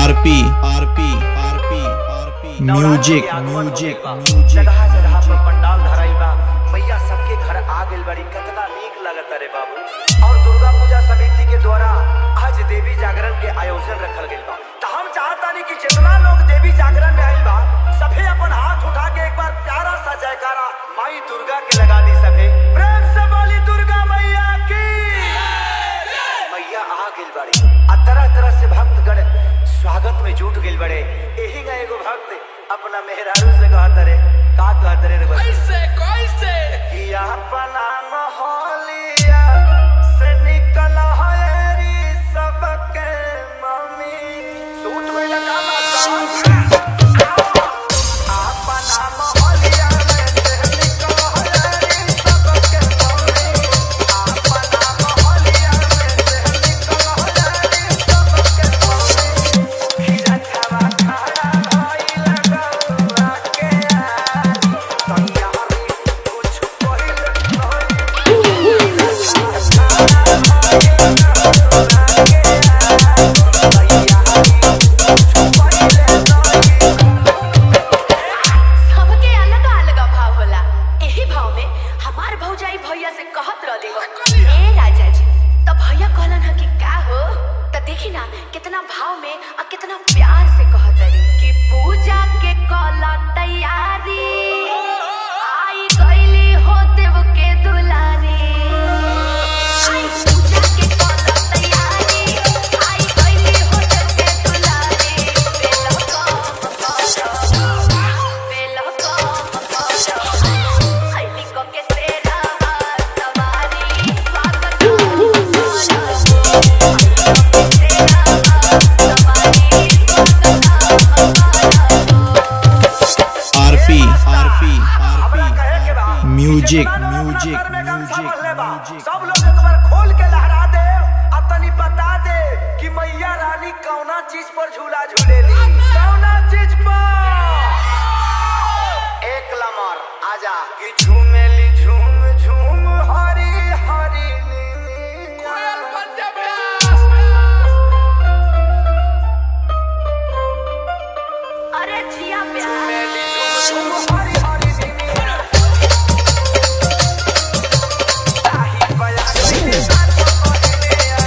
RP music जगह जगह पर पंडाल धराई बा। मैया सबके घर आ गइल बड़ी, कितना नीक लगता रे बाबू। और दुर्गा पूजा समिति के द्वारा आज देवी जागरण के आयोजन रखल गइल बा। तो हम चाहतानी कि जितना लोग देवी जागरण में आइल बा सभे अपन हाथ उठा के एक बार प्यारा सा जयकारा माई दुर्गा के लगा दी। सभे प्रेम से बोली दुर्गा मैया की। मैया आ गइल बड़ी आ तरह तरह से भक्तगण स्वागत में जुट गइल बड़े। एही का एगो भक्त अपना मेहरारू से कहत रे, का कहत रे कैसे कि अपना मोहलिया से निकल हरी सबके मम्मी सूट में लगा अपना मोहलिया में से निकल हरी सबके मम्मी, अपना मोहलिया में से निकल हरी सबके मम्मी। खीरा खावा खाया भाई लगा के तैयारी कुछ पहिल सबके अलग अलग भाव होला। एही भाव में हमार भौजाई भैया से कहत रहली हो, ए राजा जी तो भैया कहलन ह कि का हो। त देखी ना कितना भाव में और कितना प्यार से कहत रही कि पूजा के कला तैयारी आई गईली हो देव के दुलारी। आई पूजा के कला तैयारी आई गईली हो देव के दुलारी। आरपी हमरा कहे के बा म्यूजिक सब लोग एक बार खोल के लहरा दे आ तनी बता दे कि मैया रानी कौना चीज पर झूला झूलेली, कौना चीज पर। एक लमर आजा कि झूमेली झूम झूम हरी हरी नीली कोयल पंजाब अरे जिया प्यार झूमेली झूम झूम हरी हरी नीली ताही बया के साथ कहले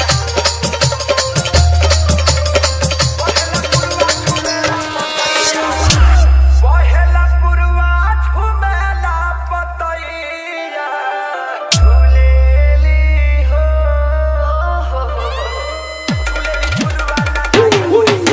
पहला पुरवा झूमेला पतैया झूलेली हो झूलेली झुलवा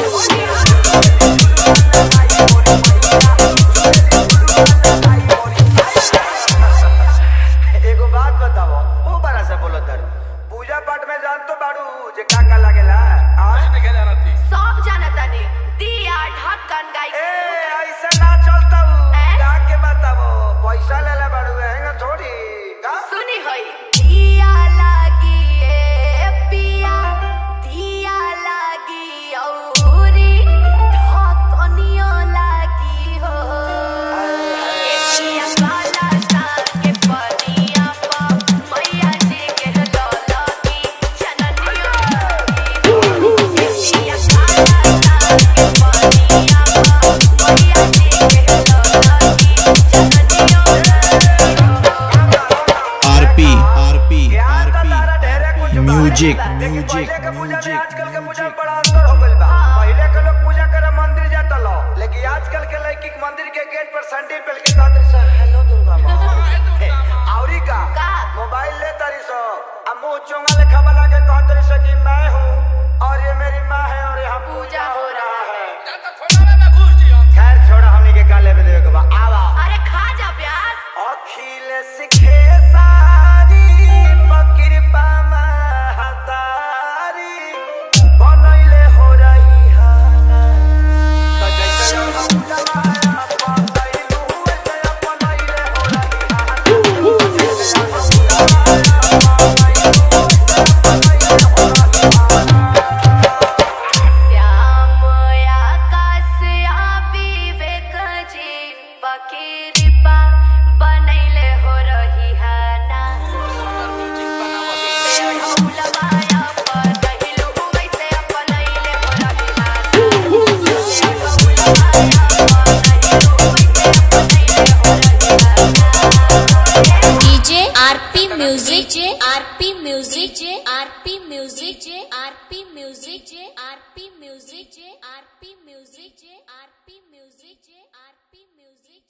एगो बात बताओ ओ बड़ा से बोलो तर पूजा पाठ में जान तो बाड़ू जे का का लागेला आज में के जाना थी सब जानता ने दिया ढक्कन गाई ए ऐसे ना चलता का के बताओ पैसा ले ले बाड़ू हैंगा थोड़ी का सुनी होई दिया लागी ए पिया दिया लागी औरी ढक्कनियो लागी हो ए पिया काला सा के पनिया पा मैया जी के लौलकी जननियो लागी हो ए पिया काला सा के पनिया पा मैया जी के लौलकी जननियो लागी हो। आरपी ज्ञान तो तारा ढेरे कुछ बा। म्यूजिक लेकिन पहले के पूजा में आजकल के पूजा में बड़ा अंतर हो गइल बा। पहले के लोग पूजा करे मंदिर जाता लो, लेकिन आजकल के लड़की मंदिर के गेट पर सैंडल पहन के कहत रही हेलो दुर्गा माँ औरी का मोबाइल ले तारी सो आ मुंह चोंगा लेखा वाला के कहत रही कि मैं हूँ और ये मेरी माँ है और यहाँ पूजा हो रहा है। खैर छोड़ा हमनी के का लेबे देवे के बा आवा अरे खा जा प्याज अखिल सिखे सारी कृपा महतारी बनैले हो रही हाना सजैसे हम जमाया पतैलू वैसे बनैले हो रही हाना सजैसे हम जमाया पतैलू वैसे बनैले हो रही हाना। Music RP music RP music RP music RP music RP music RP music RP music